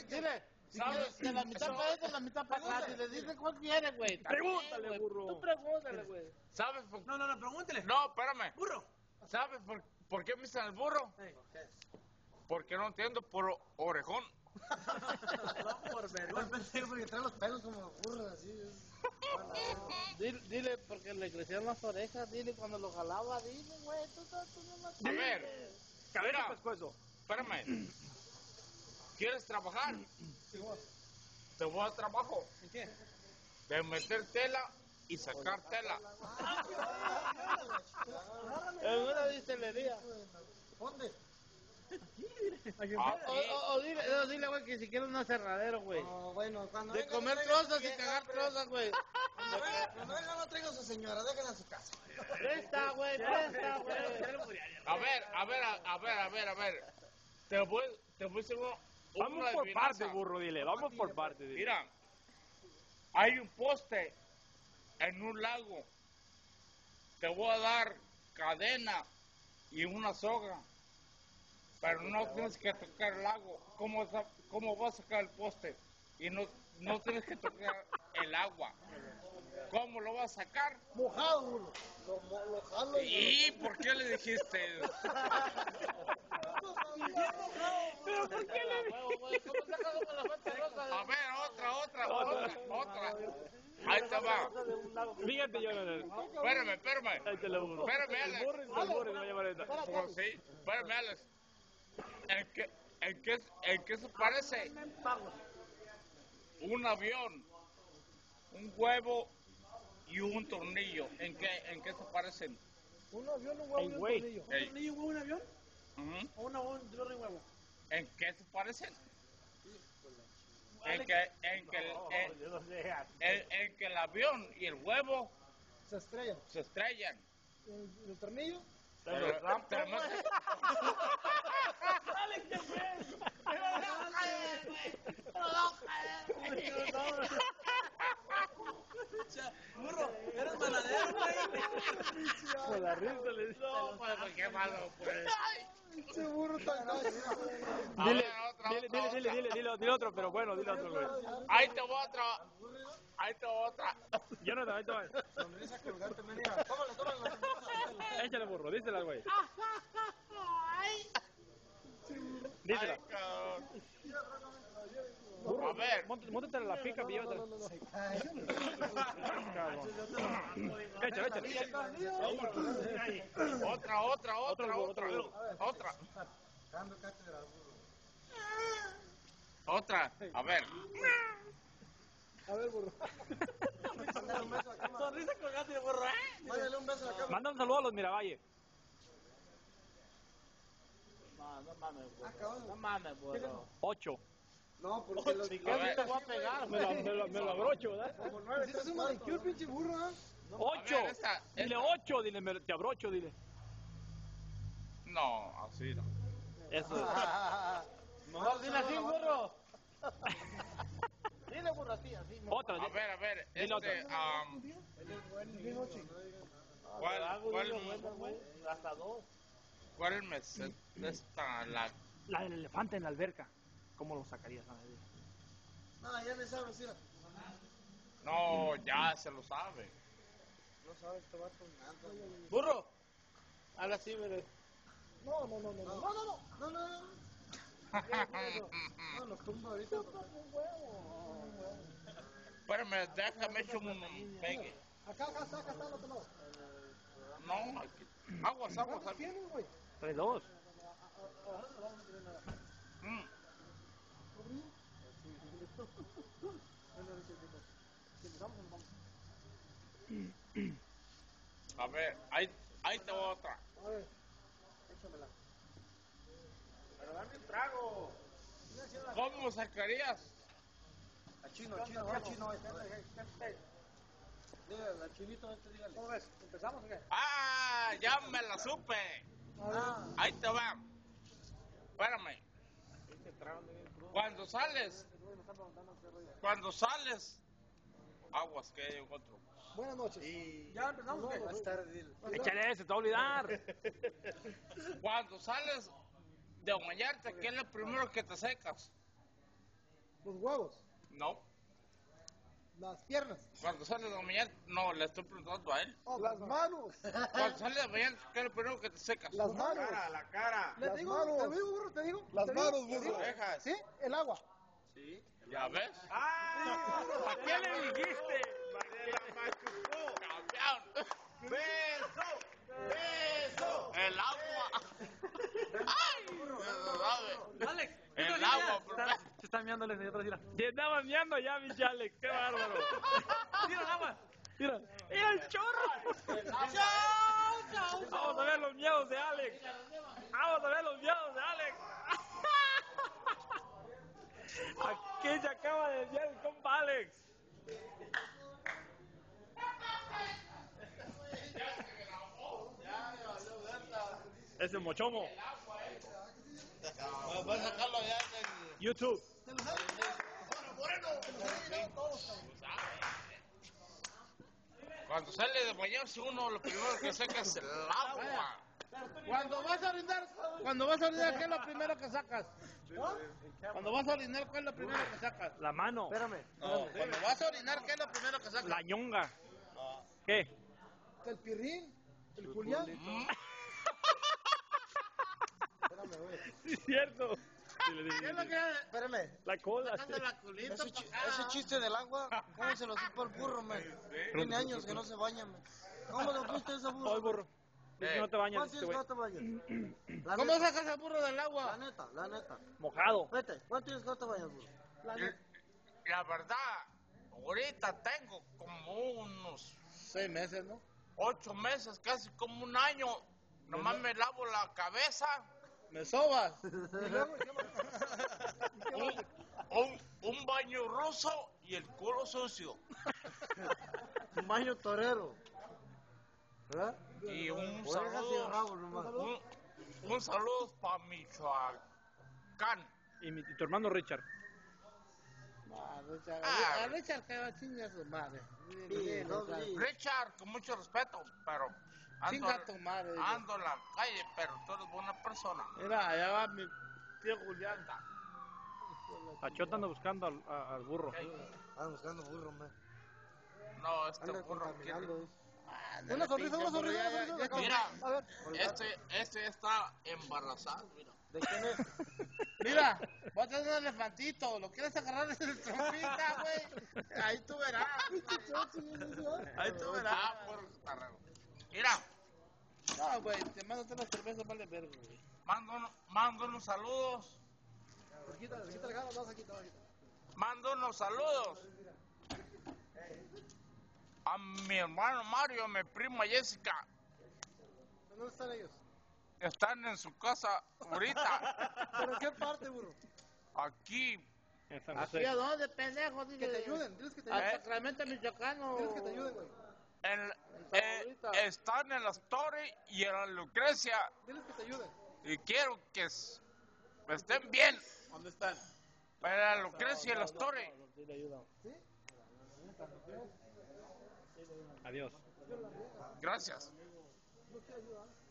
Dile, ¿sabes? De la mitad para adentro, la mitad para atrás. Y le dice cuál quiere, güey. Pregúntale, burro. Tú pregúntale, güey. ¿Sabes por qué? No, pregúntale. No, espérame. Burro. ¿Sabes por qué me dicen el burro? Porque no entiendo por orejón. No, por vergüenza. Porque trae los pelos como burros así. Dile, porque le crecieron las orejas. Dile, cuando lo jalaba, dile, güey. Tú no lo A ver, Cabeza pescuezo. espérame. ¿Quieres trabajar? Te voy a trabajo. ¿En qué? De meter tela y sacar tela. En una distillería. ¿Dónde? Dile, güey, que si quieres un aserradero, güey. No, bueno, cuando De venga, comer no traiga a su trozas y vieja, cagar hombre. trozas, güey. Cuando venga, no traiga a su señora, déjenla en su casa. Presta, güey, presta, güey. A ver. Te voy a decir una Vamos por adivinanza. parte, burro, dile. Vamos por parte, dile. Mira, hay un poste en un lago. Te voy a dar cadena y una soga. Pero no tienes que tocar el lago. ¿Cómo vas a sacar el poste? Y no tienes que tocar el agua. ¿Cómo lo vas a sacar? Mojado, burro. Lo jalo ¿Y por qué le dijiste? ¿Pero por qué le A ver, otra. Ahí te va. Fíjate, Jonathan. Espérame. Ahí te lo burro. Espérame, El Alex. burro, se va a llamar esta. Pues sí, espérame, Alex. ¿En qué se parece un avión, un huevo y un tornillo? ¿En qué se parecen? Un avión, un huevo y un güey. tornillo. ¿Un tornillo, un huevo, un avión? Ujú. ¿O un tornillo y huevo? ¿En qué se parecen? En que el avión y el huevo Se estrella. se estrellan. ¿El tornillo? Pero te lo metes- Burro, eres manadero, güey. Con la risa le dice. No, pues, qué malo, pues. Ese burro tan grande. A ver, otra. Dile otro, pero bueno, dile otro, güey. Ahí te voy otra. Jonathan, ahí te va. Sonrisa colgante, mira. Tómala. Échale, burro, dísela, güey. Ay, Dísela. cabrón. A ver. Móntate la pica, pillota. Échale. Otra. Dando cátedra, burro. Otra. A ver. A ver, burro. Mándale un beso a la cámara. Sonrisa colgante, burro. Mándale un beso a la cámara. Manda un saludo a los Miravalle. No mames, güey. Acabado. No mames, güey. 8. No, porque los... Si quieres te voy a pegar, Me lo abrocho, ¿verdad? Como 9. ¿Hiciste un manicure, pinche burro, ah? 8. A ver, esta. Dile 8, dile, te abrocho, dile. No, así no. Eso. No, dile así, burro. Dile, burro, así. Otra. A ver. Dile otra. Hasta dos. ¿Cuál me está La del elefante en la alberca. ¿Cómo lo sacarías? No, ya le sabes, mira. No, ya se lo sabe. No sabes, te va a tomar. Burro. Habla así, mire. No. No, lo tumba ahorita. Espérame, déjame echar un pegue. Acá está al otro lado. No, aquí. Aguas. ¿Cuántos tienen, güey? 3-2. Mm. A ver, ahí te va otra. A ver, échamela. Pero dame un trago. ¿Cómo sacarías? A chino, dígale, al chinito dígale. ¿Cómo ves? ¿Empezamos o qué? ¡Ah! Ya me la supe. Ahí te va. Espérame. Cuando sales, aguas que hay otro. Buenas noches. ¿Ya empezamos o qué? Buenas tardes. Échale, se te va a olvidar. Cuando sales de bañarte, ¿qué es lo primero que te secas? Los huevos. No. Las piernas. Cuando sale de la mañana, no, le estoy preguntando a él. Las manos. Cuando sale de la mañana, ¿qué es lo primero que te secas? Las manos. La cara. ¿Le Las digo? manos. ¿Te digo, burro? ¿Te digo? Las ¿Te digo? manos, ¿Te burro. digo? Orejas. ¿Sí? El agua. ¿Ya ves? ¿A qué le dijiste? Se la machucó. ¡Campeón! ¡Beso! ¡El agua! ¡Ay! Eso sabe. Alex, El agua, se está meando Alex, otra vez. Se estaba meando ya, mi Alex, qué bárbaro. Mira el agua, mira el chorro. Vamos a ver los miedos de Alex. Vamos a ver los miedos de Alex. Aquí se acaba de desviar el compa Alex. Ese mochomo. Voy a sacarlo ya del... YouTube. Cuando sale de bañarse uno, lo primero que saca es el agua. Cuando vas a orinar, ¿qué es lo primero que sacas? Cuando vas a orinar, ¿qué es lo primero que sacas? La mano. Espérame. No, cuando vas a orinar, ¿qué es lo primero que sacas? La ñonga. ¿Qué? El pirrín. El Julián. Espérame, güey. Sí, es cierto. ¿Qué es lo que es? Espérame. La cola. Sacando la culita Ese, pa' acá. ese chiste del agua, ¿cómo se lo supo al burro, man? Tiene años que no se baña, man. ¿Cómo lo fuiste ese burro? Ay, burro. Dice que no te bañas, ¿Cuántos este días que güey. no te bañas? La ¿Cómo neta, sacas al burro del La agua? neta, la neta. Mojado. Vete, ¿cuántos días que no te bañas, burro? La neta. La verdad, ahorita tengo como unos 6 meses, ¿no? 8 meses, casi como un año. Nomás me lavo la cabeza, ¿Me sobas? Y luego, ¿qué más? un baño ruso y el culo sucio. Un baño torero. ¿Verdad? Y un Orejas y saludo, rabo nomás. un saludo para Michoacán. Y tu hermano Richard. A Richard que va chinga su madre. Sí, no, sí. Richard, con mucho respeto, pero Chinga tu madre. digo. ando en la calle, pero tú eres buena persona. Mira, allá va mi tío Julián. Pachota anda buscando al burro. Ando buscando burro, man. No, este Anda burro quiere... contaminando, ¿eh? Una sonrisa, una sonrisa, una sonrisa. Mira, A ver. este está embarazado, mira. ¿De quién es? Mira, va a tener un elefantito. ¿Lo quieres agarrar de el trompita, güey? Ahí tú verás. Ahí tú verás. Ah, por carrero. Mira, No, güey, te mando una cerveza, vale verga, güey. mando unos saludos. Quita la cara, vamos a quitar. Mando unos saludos a mi hermano Mario, a mi prima Jessica. ¿Dónde están ellos? Están en su casa ahorita, ¿Pero en qué parte, burro? aquí. En San ¿Aquí José. a dónde, pendejo? Que te ayuden, diles que te Al ayuden. Sacramento, Michoacano. Diles que te ayuden, güey. Están en las Torres y en la Lucrecia. Diles que te ayuden. Y quiero que estén bien. ¿Dónde están? En la Lucrecia y en las Torres. Adiós. Gracias. No te ayudan.